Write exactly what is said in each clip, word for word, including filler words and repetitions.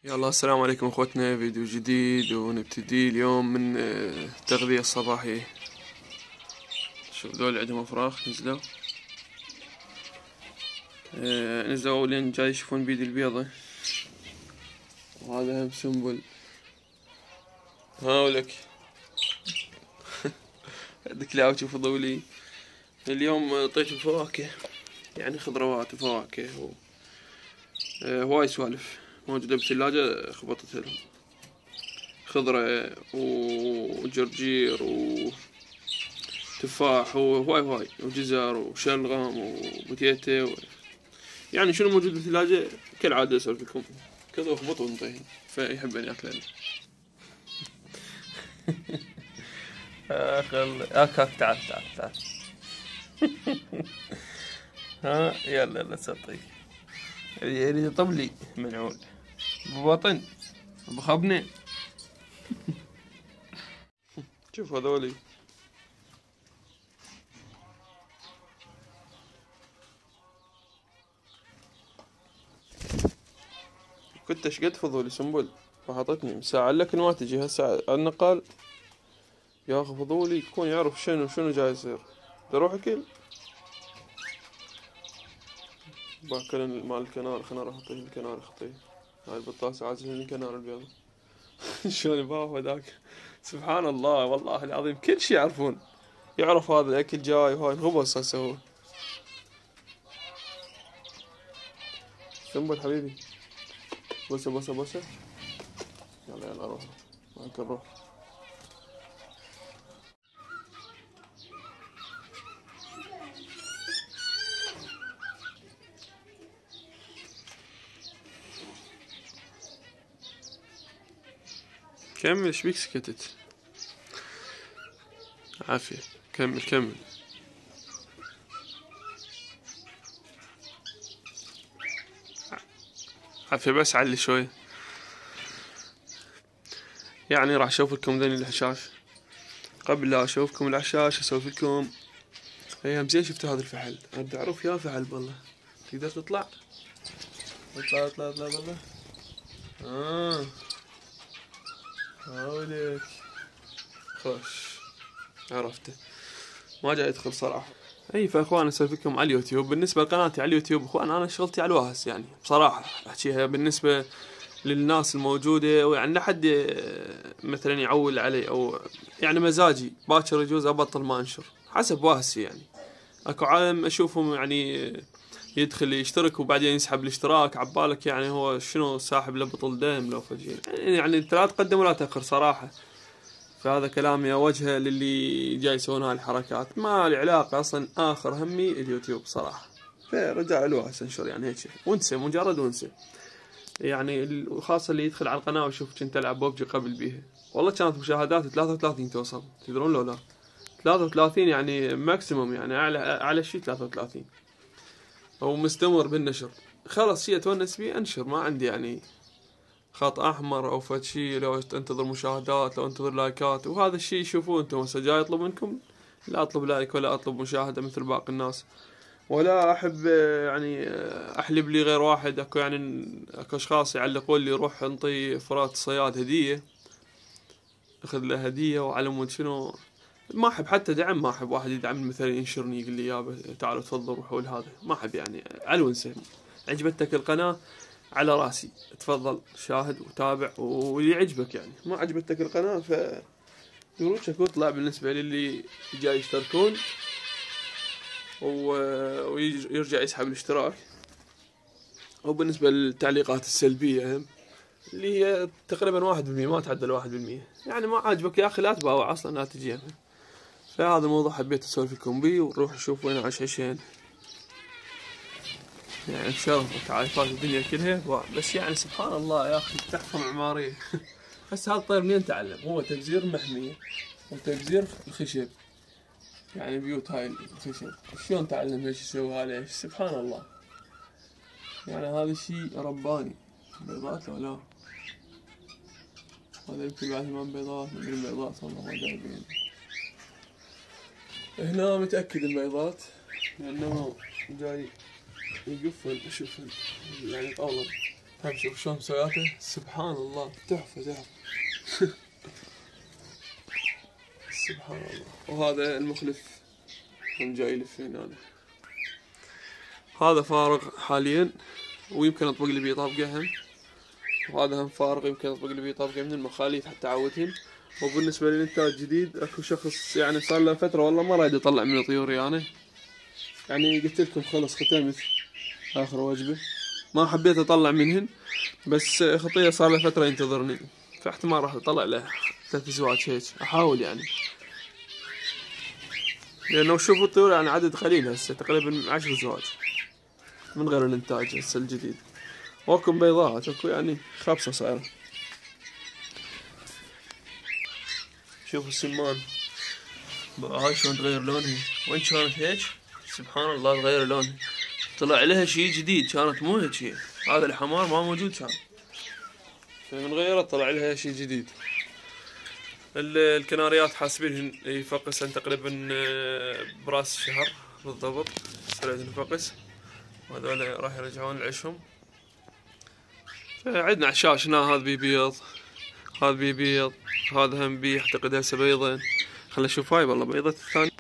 يلا السلام عليكم اخوتنا، فيديو جديد ونبتدي اليوم من آه، التغذية الصباحية. شوف دول عندهم افراخ نزلوا آه، نزلوا لين جاي يشوفون بيدي البيضة، وهذا هم سنبل. هاولك عندك لاوتي فضولي. اليوم اعطيتهم فواكه، يعني خضروات وفواكه و... آه، هواي سوالف موجودة بالثلاجة، خبطت لهم خضرة وجرجير وتفاح وهواي هواي وجزر وشلغم وبوتيتة و... يعني شنو موجود بالثلاجة كالعادة أسولف لكم كذا اخبط وانطيه، فيحب أن ياكل. اخ اك اك تعال تعال تعال. ها يلا يلا سطيك يريد يطب لي منعول ببطن بخبنه. شوف هذولي كنت اشقد فضولي سنبل وحطتني مساعة لكن ما تجي هسه النقال يا اخي فضولي يكون يعرف شنو شنو جاي يصير. تروح اكل باكل مال الكنار، خلنا اروح اعطيه الكنار خطيه. هاي البطاطس عازلين الكنار البيض. شلون يباوع ذاك، سبحان الله والله العظيم كل شي يعرفون. يعرف هذا الاكل جاي وهاي انغبص هسه هو. سنبل حبيبي بوسه بوسه بوسه. يلا يلا روح معك نروح. كمل ايش بيك سكتت؟ عافية كمل كمل. عافية بس علي شوي. يعني راح اشوف لكم ذني الحشاش. قبل لا اشوفكم الحشاش اسولف لكم. ايام زين شفتوا هذا الفحل؟ ارد اعرف يا فحل بالله. تقدر تطلع؟ اطلع اطلع اطلع بالله. اه هاولك خوش عرفته، ما جاي يدخل صراحة. اي فاخوان اسولف لكم على اليوتيوب. بالنسبة لقناتي على اليوتيوب اخوان انا شغلتي على الواهس، يعني بصراحة احكيها بالنسبة للناس الموجودة، ويعني لحد مثلا يعول علي او يعني مزاجي باكر يجوز ابطل ما انشر حسب واهسي. يعني اكو عالم اشوفهم يعني يدخل يشترك وبعدين يسحب الاشتراك عبالك، يعني هو شنو ساحب له بطل دم لو فجين. يعني انت لا تقدم ولا تاخر صراحة. فهذا كلامي اوجهه للي جاي يسوون هاي الحركات، ما لي علاقة اصلا. اخر همي اليوتيوب صراحة. فرجع الواهس انشر يعني هيك وانسى، مجرد وانسى. يعني وخاصة اللي يدخل على القناة ويشوف كنت ألعب بوبجي قبل بيها، والله كانت مشاهدات ثلاثة وثلاثين توصل، تدرون لو لا؟ ثلاثة وثلاثين يعني ماكسيموم، يعني أعلى أعلى شيء ثلاثة وثلاثين. هو مستمر بالنشر، خلاص شيء أتونس بيه أنشر، ما عندي يعني خط أحمر أو فد شيء لو أنتظر مشاهدات لو أنتظر لايكات. وهذا الشيء شوفوه أنتم هسه جاي أطلب منكم، لا أطلب لايك ولا أطلب مشاهدة مثل باقي الناس، ولا احب يعني احلب لي غير واحد. اكو يعني اكو اشخاص يعلقون لي روح انطي فرات صياد هديه، اخذ له هديه وعلى مود شنو. ما احب حتى دعم، ما احب واحد يدعمني مثلا ينشرني يقول لي يابا تعالوا تفضلوا روحوا لهذا، ما احب. يعني على ونسه عجبتك القناه على راسي تفضل شاهد وتابع واللي يعجبك. يعني ما عجبتك القناه ف يروشك واطلع. بالنسبه للي جاي يشتركون ويرجع يسحب الاشتراك. وبالنسبة للتعليقات السلبية اللي هي تقريبا واحد بالمية، ما تعدل واحد بالمية، يعني ما عاجبك يا أخي لا تباوع أصلا لا تجي. فهذا الموضوع حبيت أسولف لكم بيه، ونروح نشوف وين عشعشين. يعني بشرفك عايفات الدنيا كلها، بس يعني سبحان الله يا أخي تحفظ عمارية. هسه هذا الطير منين تعلم؟ هو تبزير محمية وتبزير الخشب، يعني بيوت هاي الخشب شلون تعلم ايش يسوي هذا؟ سبحان الله. يعني هذا الشيء رباني. بيضات لو لا؟ هذا يمكن بعد ثمان بيضات، مدري البيضات والله ما جايبين. هنا متأكد البيضات لأنه جاي يقفل. شوف يعني طاولة هم شوف شلون مسوياته، سبحان الله، تحفة تحفة. سبحان الله. وهذا المخلف هم جاي يلف هنا. هذا فارغ حاليا ويمكن اطبق لي بيه طابقة هم، وهذا هم فارغ يمكن اطبق لي بيه طابقة من المخاليف حتى اعودهن. وبالنسبة للإنتاج جديد، اكو شخص يعني صار له فترة والله ما رايد يطلع من طيوري يعني. يعني قلت لكم خلص ختمت آخر وجبة، ما حبيت أطلع منهن، بس خطية صار له فترة ينتظرني، فاحتمال راح أطلع له ثلاث أزواج هيك، أحاول يعني. لأنه شوفوا الطيور يعني عدد قليل هسه، تقريبا عشر أزواج من غير الإنتاج هسه الجديد. وأكو بيضات، أكو يعني خبصة صايرة. شوفوا السمان هاي شلون تغير لونها، وين كانت هيك سبحان الله تغير لونها، طلع لها شي جديد، كانت مو هيك هي. هذا الحمار ما موجود كان، فمن غيره طلع لها شي جديد. الكناريات حاسبين يفقسن تقريبا براس الشهر بالضبط، سرعة الفقس، وهذول راح يرجعون لعشهم. فعندنا عشاش هنا، هذا بيبيض، هذا بيبيض، هذا هم بي اعتقد هسه بيضين. خلنا نشوف هاي والله بيضة الثانية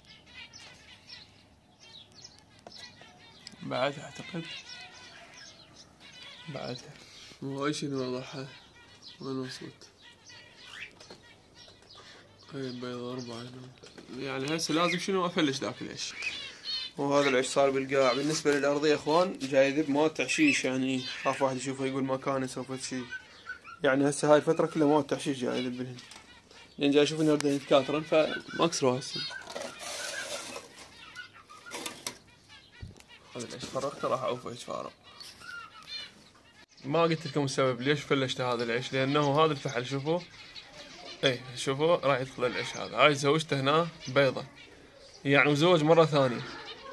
بعدها اعتقد، بعدها مو اي شي نوضحها. وين وصلت؟ هاي البيضة أربعة يعني. هسه لازم شنو أفلش ذاك العش. وهذا العش صار بالقاع. بالنسبة للأرضية يا إخوان جاي ذب مواد تعشيش، يعني خاف واحد يشوفه يقول ما كان يسوي شي. يعني هسه هاي الفترة كلها مواد تعشيش جاي يذب لهن، لأن جاي أشوف إن أردن يتكاثرن فما أكسروا هسه. هذا العش فرغته راح أعوفه هيك فارغ. ما قلت لكم السبب ليش فلشت هذا العش، لأنه هذا الفحل شوفوا، ايه شوفوا راح يدخل العش هذا. هاي زوجته هنا بيضة يعني، وزوج مرة ثانية.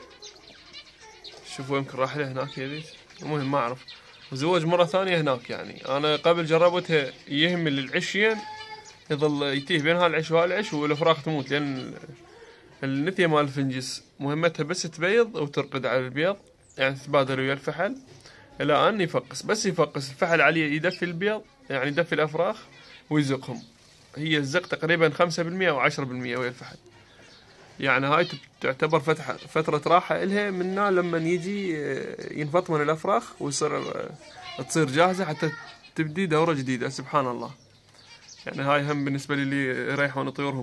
شوفوا يمكن راح له هناك يبيت، المهم ما أعرف. وزوج مرة ثانية هناك. يعني أنا قبل جربتها يهمل العشين، يظل يتيه بين هالعش وهالعش والأفراخ تموت، لأن النثية مال الفنجس مهمتها بس تبيض وترقد على البيض، يعني تتبادل ويا الفحل إلى أن يفقس. بس يفقس الفحل عليه يدفي البيض، يعني يدفي الأفراخ ويزقهم. هي الزق تقريبا خمسة بالمية أو عشرة بالمية ويا الفحل. يعني هاي تعتبر فتحة فترة راحة إلها منا لما يجي ينفطمن الأفراخ ويصير تصير جاهزة حتى تبدي دورة جديدة. سبحان الله. يعني هاي هم بالنسبة لي يريحون طيورهم.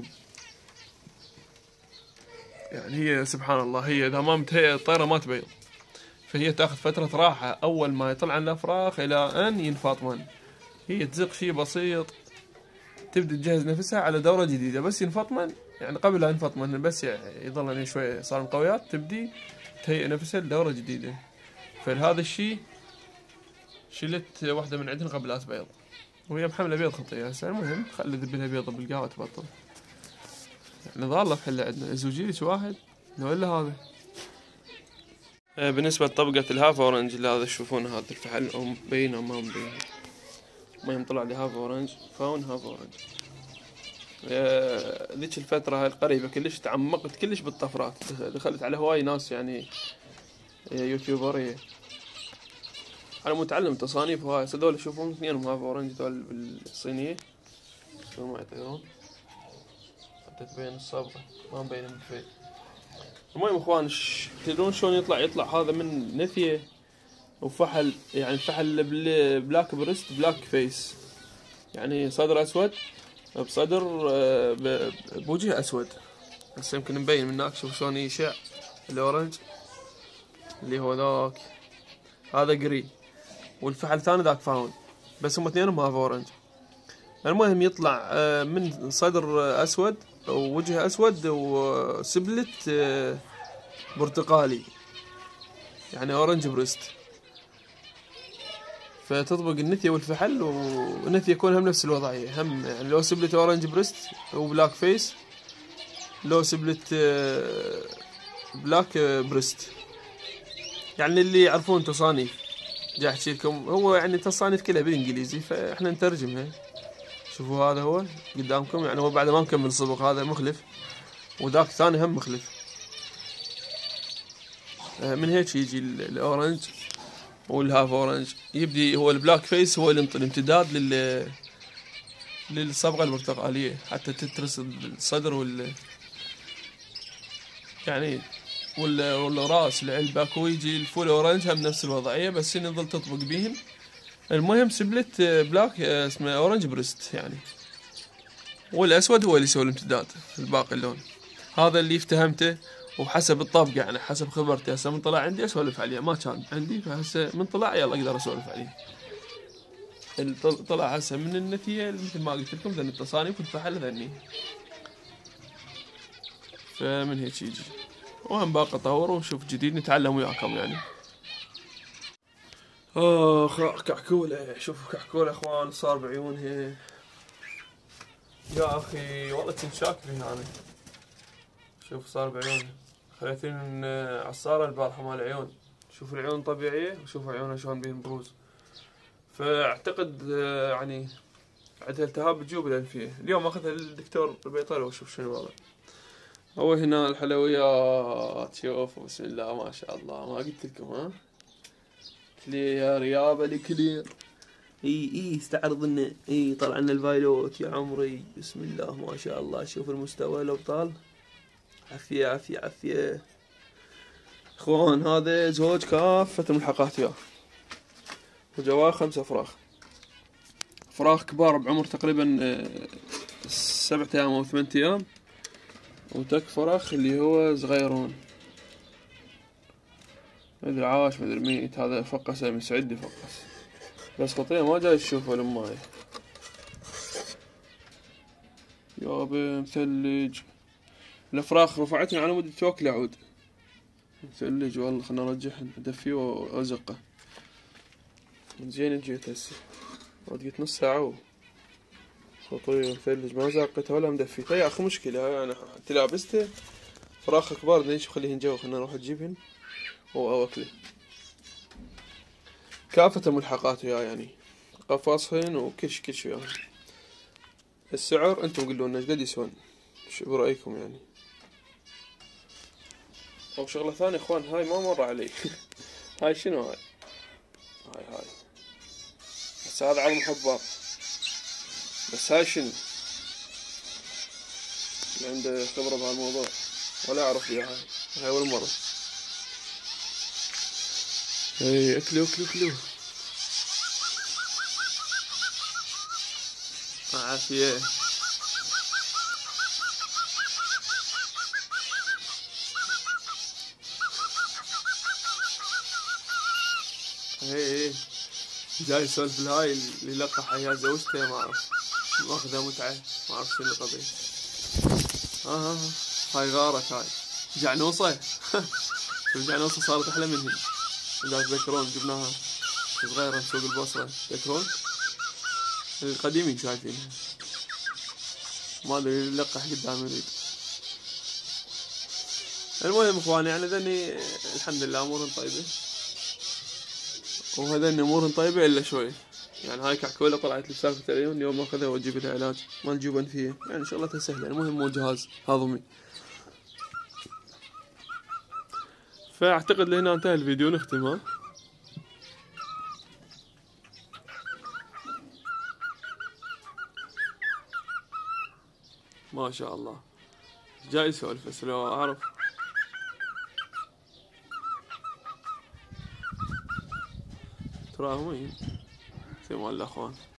يعني هي سبحان الله، هي إذا ما متهيئة الطيرة ما تبيض، فهي تاخذ فترة راحة أول ما يطلع الأفراخ إلى أن ينفطمن. هي تزق شيء بسيط، تبدأ تجهز نفسها على دورة جديدة. بس ينفطمن يعني قبل لا ينفطمن بس يعني يظل يعني شوي صار قويات، تبدي تهيئ نفسها لدورة جديدة. فلهذا الشيء شلت واحدة من عندنا قبل لا تبيض، وهي محملة بيض خطية هسه. المهم خلي ذب لها بيضة بالقهوة وتبطل. يعني ظالة فحلة عندنا زوجيلك واحد ولا هذا. بالنسبة لطبقة الهاف اورنج اللي هذا تشوفون، هذا الفحل او مبين او ما مبين. المهم طلع لي هاف اورنج، فاون هاف اورنج. ذيك الفترة هاي القريبة كلش تعمقت كلش بالطفرات، دخلت على هواي ناس يعني يوتيوبرية. أنا متعلم تصانيف وهاي. هذول شوفون اثنينهم هاف اورنج ذول بالصينية، شو ما يطيرون حتى تبين الصبغة ما مبين بالفيل. المهم اخوان، تدرون شلون يطلع يطلع هذا من نثية وفحل، يعني فحل بلاك بريست بلاك فيس، يعني صدر اسود بصدر بوجه اسود. هسه يمكن مبين من هناك، شوف شلون يشع الاورنج اللي هو ذاك، هذا جري، والفحل ثاني ذاك فاون، بس هم اثنينهم هاف اورنج. المهم يطلع من صدر اسود ووجه اسود وسبلت برتقالي، يعني اورنج بريست. فتطبق النثية والفحل، والنثية يكون هم نفس الوضعية، هم يعني لو سبلت اورنج بريست وبلاك فيس، لو سبلت بلاك بريست. يعني اللي يعرفون تصانيف جاي احكي لكم، هو يعني تصانيف كلها بالانجليزي فاحنا نترجمها. شوفوا هذا هو قدامكم، يعني هو بعد ما نكمل صبغ، هذا مخلف وذاك ثاني هم مخلف. من هيك يجي الاورنج والهاف اورنج يبدي. هو البلاك فيس هو الامتداد لل للصبغة البرتقالية حتى تترس الصدر وال يعني وال والراس العلبة. ويجي الفول اورنج هم نفس الوضعية بس هنا تظل تطبق بيهن. المهم سبلت بلاك اسمه اورنج بريست يعني. والاسود هو اللي يسوي الامتداد الباقي اللون. هذا اللي افتهمته وحسب الطبق يعني حسب خبرتي. هسه من طلع عندي اسولف عليه ما كان عندي فهسه من طلع يلا اقدر اسولف عليه. اللي طلع هسه من النتيجة مثل ما قلت لكم ذن التصانيف والفحل ذني. فمن هيك يجي وهم باقي اطور ونشوف جديد نتعلم وياكم يعني. اخ كحكولة. شوفوا كحكولة اخوان صار بعيونها يا اخي والله كنت شاك فيها انا. شوف صار بعيونها خليتني من عصارة البارحة مال العيون. شوف العيون طبيعية وشوف عيونها شلون بيهم بروز. فاعتقد يعني عندها التهاب بجوب الانفية. اليوم اخذها للدكتور البيطري واشوف شنو الوضع. هو هنا الحلويات شوفوا بسم الله ما شاء الله. ما قلت لكم ها كلير يابا الكلير. اي اي استعرض لنا اي طلع لنا الفايلوت يا عمري بسم الله ما شاء الله. شوف المستوى الابطال. عافية عافية عافية اخوان. هذا زوج كافة الملحقات وياه وجواه خمسة فراخ. فراخ كبار بعمر تقريبا سبعة ايام او ثمانية ايام. وتك فراخ اللي هو صغيرون مدري عاش مدري ميت. هذا فقس من سعدي فقس بس خطية ما جاي تشوفه لماي يابا مثلج. الافراخ رفعتني على مود توكل اعود مثلج والله. خلنا ارجعهن ادفيه وازقه زين. جيت هسه قلت نص ساعة خطير مثلج ما زاقته ولا مدفيته يا اخي. مشكلة يعني حتى لابسته فراخ كبار ليش خليهن جوا. خلنا نروح نجيبهن واوكله. كافة ملحقات وياه يعني قفاصهن وكل شي كل شي وياهن. السعر انتم قولوا لنا ايش قد يسوون شو برأيكم يعني. او شغلة ثانية اخوان هاي ما مر علي هاي شنو هاي هاي هاي بس هذا عظم حبار. بس هاي شنو اللي عنده خبرة بهالموضوع ولا اعرف بيها هاي. هاي اول مرة. اي اكلوا اكلوا اكلوا عافية. اي اي جاي يسولف الهاي اللي لقح يا زوجته ما اعرف ماخذها متعة ما اعرف شنو القضية. اه اه هاي غارت هاي جعنوصة شوف جعنوصة صارت احلى منهن. اذا تذكرون جبناها صغيرة سوق البصرة تذكرون القديمين شايفينها ما ادري اللي لقح قدام يريد. المهم اخواني يعني ذني الحمد لله امورهم طيبة وهذني امورهم طيبة الا شوي يعني. هاي كحكولة طلعت لي سالفة العيون اليوم اخذها واجيب لها علاج مال جوب انفية يعني شغلتها سهلة. المهم مو جهاز هضمي. فاعتقد لهنا انتهى الفيديو نختم ها. ما شاء الله جاي يسولف بس لو اعرف تراهم وين سمو الاخوان.